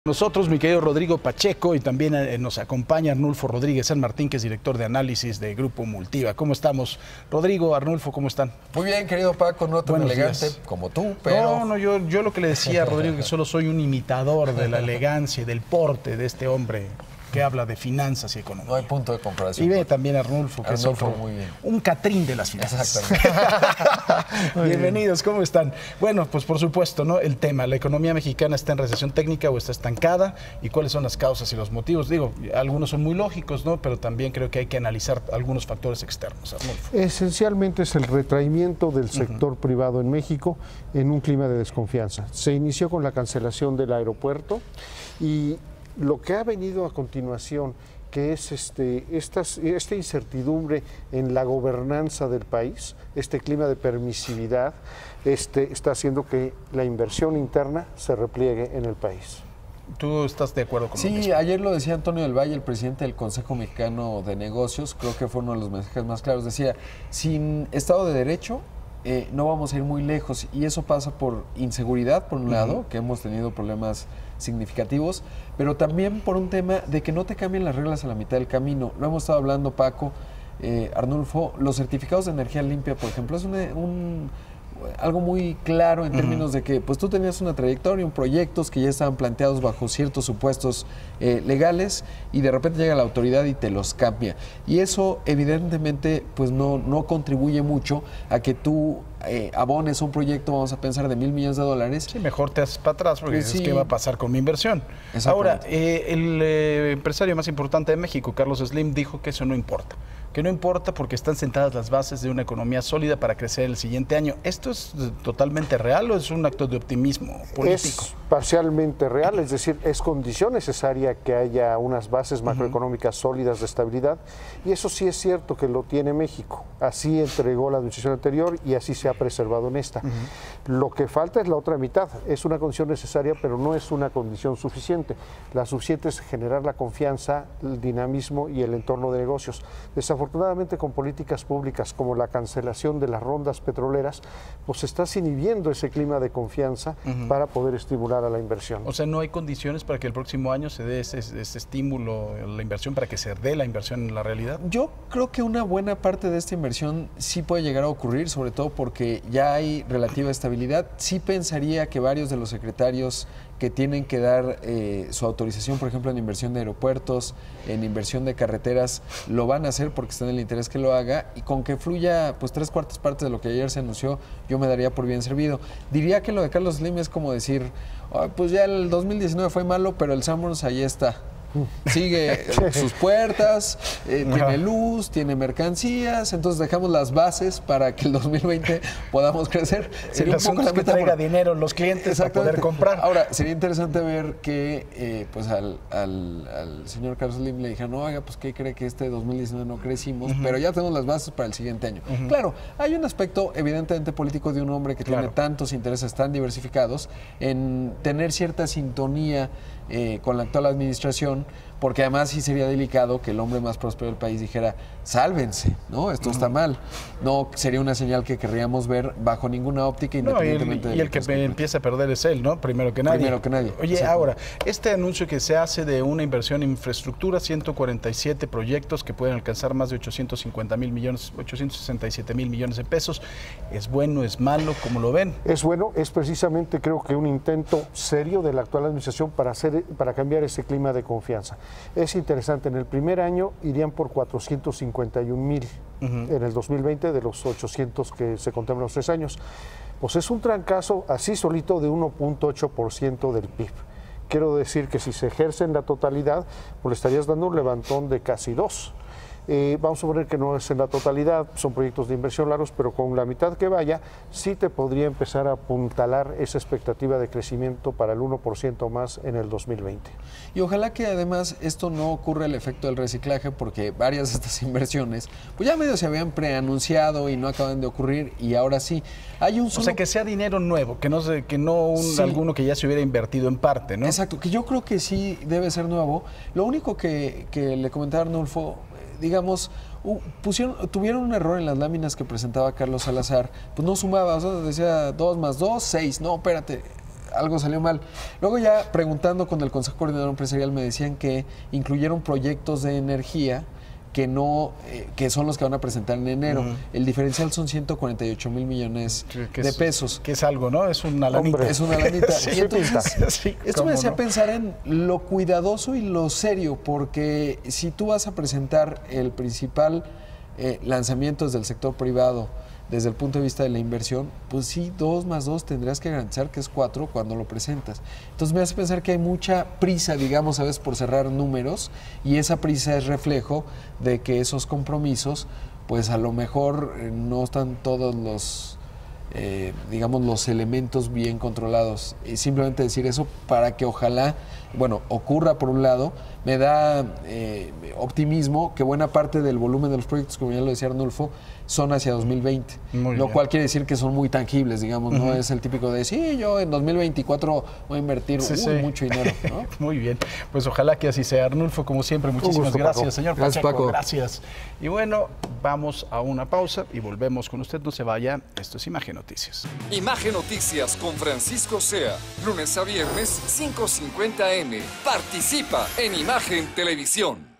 Nosotros, mi querido Rodrigo Pacheco, y también nos acompaña Arnulfo Rodríguez San Martín, que es director de análisis de Grupo Multiva. ¿Cómo estamos? Rodrigo, Arnulfo, ¿cómo están? Muy bien, querido Paco, no tan elegante como tú, pero... No, yo lo que le decía a Rodrigo, que solo soy un imitador de la elegancia y del porte de este hombre que habla de finanzas y economía. No hay punto de comparación. Y ve también a Arnulfo, que Arnulfo, es muy bien. Un Catrín de las finanzas. Exactamente. Bienvenidos, ¿cómo están? Bueno, pues por supuesto, ¿no? El tema, ¿la economía mexicana está en recesión técnica o está estancada? ¿Y cuáles son las causas y los motivos? Digo, algunos son muy lógicos, ¿no? Pero también creo que hay que analizar algunos factores externos, Arnulfo. Esencialmente es el retraimiento del sector privado en México en un clima de desconfianza. Se inició con la cancelación del aeropuerto y lo que ha venido a continuación, que es esta incertidumbre en la gobernanza del país, este clima de permisividad, está haciendo que la inversión interna se repliegue en el país. ¿Tú estás de acuerdo con lo mismo? Sí, ayer lo decía Antonio del Valle, el presidente del Consejo Mexicano de Negocios, creo que fue uno de los mensajes más claros, decía, sin Estado de Derecho no vamos a ir muy lejos, y eso pasa por inseguridad, por un lado, que hemos tenido problemas significativos, pero también por un tema de que no te cambien las reglas a la mitad del camino. Lo hemos estado hablando, Paco, Arnulfo, los certificados de energía limpia, por ejemplo, es algo muy claro en términos de que pues tú tenías una trayectoria, proyectos que ya estaban planteados bajo ciertos supuestos legales, y de repente llega la autoridad y te los cambia. Y eso evidentemente pues no contribuye mucho a que tú abones un proyecto, vamos a pensar, de $1,000 millones. Sí, mejor te haces para atrás porque sí. dices qué va a pasar con mi inversión. Ahora, el empresario más importante de México, Carlos Slim, dijo que eso no importa. Que no importa porque están sentadas las bases de una economía sólida para crecer el siguiente año. ¿Esto es totalmente real o es un acto de optimismo político? Es parcialmente real, es decir, es condición necesaria que haya unas bases macroeconómicas sólidas de estabilidad, y eso sí es cierto que lo tiene México. Así entregó la administración anterior y así se ha preservado en esta. Lo que falta es la otra mitad. Es una condición necesaria, pero no es una condición suficiente. La suficiente es generar la confianza, el dinamismo y el entorno de negocios. Desafortunadamente, con políticas públicas como la cancelación de las rondas petroleras, pues se está inhibiendo ese clima de confianza para poder estimular a la inversión. O sea, ¿no hay condiciones para que el próximo año se dé ese estímulo a la inversión, para que se dé la inversión en la realidad? Yo creo que una buena parte de esta inversión sí puede llegar a ocurrir, sobre todo porque ya hay relativa estabilidad. Sí pensaría que varios de los secretarios que tienen que dar su autorización, por ejemplo, en inversión de aeropuertos, en inversión de carreteras, lo van a hacer porque está en el interés que lo haga, y con que fluya pues 3/4 partes de lo que ayer se anunció, yo me daría por bien servido. Diría que lo de Carlos Slim es como decir, pues ya el 2019 fue malo, pero el Sanborns ahí está. Sigue sus puertas, tiene luz, tiene mercancías, entonces dejamos las bases para que el 2020 podamos crecer. Sería un poco que traiga dinero los clientes para poder comprar. Ahora, sería interesante ver que pues al señor Carlos Slim le dijeron, no, oiga, pues ¿qué cree que este 2019 no crecimos? Pero ya tenemos las bases para el siguiente año. Claro, hay un aspecto evidentemente político de un hombre que tiene tantos intereses tan diversificados en tener cierta sintonía con la actual administración, porque además sí sería delicado que el hombre más próspero del país dijera, sálvense, ¿no? Esto está mal. No sería una señal que querríamos ver bajo ninguna óptica, independientemente de... Y el que empieza a perder es él, ¿no? Primero que nadie. Primero que nadie. Oye, ahora, este anuncio que se hace de una inversión en infraestructura, 147 proyectos que pueden alcanzar más de 850,000 millones, 867,000 millones de pesos, ¿es bueno, es malo? ¿Cómo lo ven? Es bueno, es precisamente creo que un intento serio de la actual administración para cambiar ese clima de confianza. Es interesante, en el primer año irían por 451,000 en el 2020 de los 800 que se contemplan los 3 años. Pues es un trancazo así solito de 1.8% del PIB. Quiero decir que si se ejerce en la totalidad, pues le estarías dando un levantón de casi 2. Vamos a suponer que no es en la totalidad, son proyectos de inversión largos, pero con la mitad que vaya, sí te podría empezar a apuntalar esa expectativa de crecimiento para el 1% más en el 2020. Y ojalá que además esto no ocurra el efecto del reciclaje, porque varias de estas inversiones pues ya medio se habían preanunciado y no acaban de ocurrir, y ahora sí. Hay un solo... O sea, que sea dinero nuevo, que no alguno que ya se hubiera invertido en parte, ¿no? Exacto, que yo creo que sí debe ser nuevo. Lo único que le comentaba Arnulfo, digamos, tuvieron un error en las láminas que presentaba Carlos Salazar, pues no sumaba, o sea, decía 2 más 2, 6, no, espérate, algo salió mal. Luego ya preguntando con el Consejo Coordinador Empresarial me decían que incluyeron proyectos de energía que no, que son los que van a presentar en enero. El diferencial son 148,000 millones de pesos. Que es algo, ¿no? Es una lanita. Es una lanita. Sí, y entonces, sí, esto me hacía pensar en lo cuidadoso y lo serio, porque si tú vas a presentar el principal lanzamiento desde el sector privado, desde el punto de vista de la inversión, pues sí, 2 más 2 tendrás que garantizar que es 4 cuando lo presentas. Entonces me hace pensar que hay mucha prisa, digamos, a veces por cerrar números, y esa prisa es reflejo de que esos compromisos, pues a lo mejor no están todos los, digamos, los elementos bien controlados. Y simplemente decir eso para que ojalá, bueno, ocurra por un lado, me da optimismo que buena parte del volumen de los proyectos, como ya lo decía Arnulfo, son hacia 2020, lo cual quiere decir que son muy tangibles, digamos, no es el típico de, sí, yo en 2024 voy a invertir mucho dinero, ¿no? Muy bien, pues ojalá que así sea. Arnulfo, como siempre, muchísimas gracias, Paco. Señor Pacheco. Gracias, Paco. Gracias. Y bueno, vamos a una pausa y volvemos con usted, no se vaya, esto es Imagen Noticias. Imagen Noticias con Francisco Sea, lunes a viernes, 5:50 AM. Participa en Imagen Televisión.